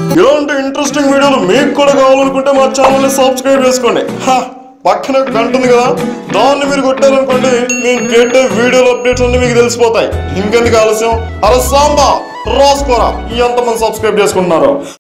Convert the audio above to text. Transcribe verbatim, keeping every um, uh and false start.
ఇలాంటి ఇంట్రెస్టింగ్ వీడియోలు మీకు కూడా కావాలనుకుంటే మా ఛానల్ని సబ్స్క్రైబ్ చేసుకోండి. పక్కన గంట ఉంది కదా, దాన్ని మీరు కొట్టారనుకోండి, నేను పెట్టే వీడియోల అప్డేట్స్ అన్ని మీకు తెలిసిపోతాయి. ఇంకెందుకు ఆలస్యం, అరే సాంబా రాసుకోరా ఎంతమంది సబ్స్క్రైబ్ చేసుకుంటున్నారు.